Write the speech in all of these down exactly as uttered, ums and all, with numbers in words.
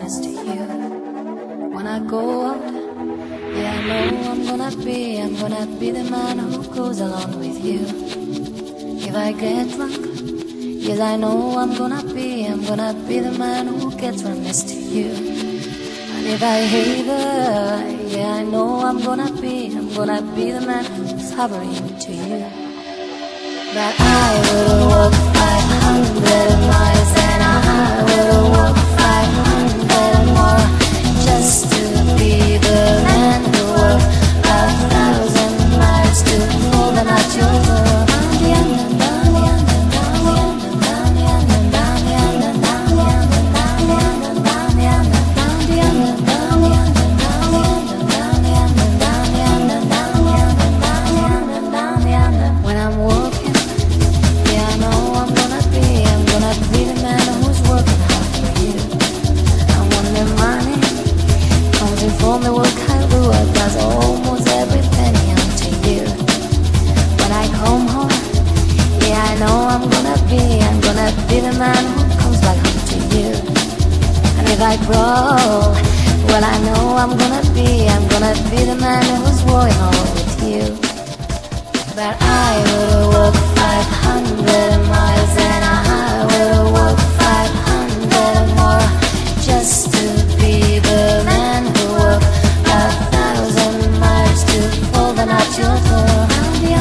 promise to you. When I go out, yeah, I know I'm gonna be, I'm gonna be the man who goes along with you. If I get drunk, yes, I know I'm gonna be, I'm gonna be the man who gets right next to you. And if I hate her, yeah, I know I'm gonna be, I'm gonna be the man who's hovering to you. But I will walk five hundred miles and I will walk five hundred more just to be the man who walked a thousand miles to fall down at your door. When I'm walking, yeah, I know I'm gonna be, I'm gonna be the man who's working hard for you. And when the money comes in from the work I do, I pass almost every penny on to you. When I come home, yeah, I know I'm gonna be, I'm gonna be the man who comes back home to you. And if I grow, well, I know I'm gonna be, I'm gonna be the man who's working all with you. But I will walk five hundred miles and I will walk five hundred more just to be the man who walked a thousand miles to fall down at your door.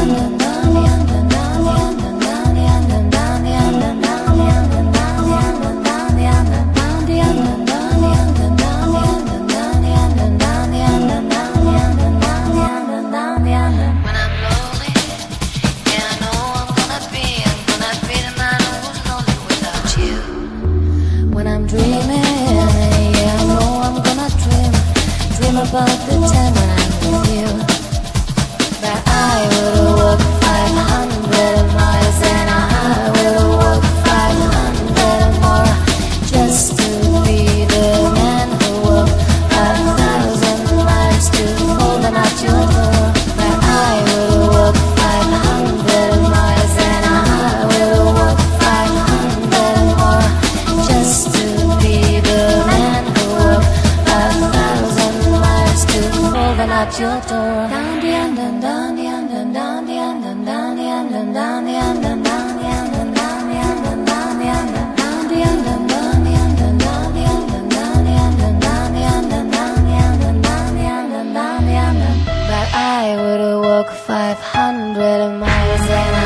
About the time when I'm with you. But I will walk five hundred miles and I will walk five hundred more just to be the man who walked a thousand miles to fall down at your door. But I will walk five hundred miles and I will walk five hundred more just to be the man who walked a thousand falling at your door. Down the end and down the end and down the end and down the end and down the end and down the end and down the end and down the end and down the end and down the end and down the end and down the end and down the end and down the end and down the end and down the end. But I would walk five hundred miles and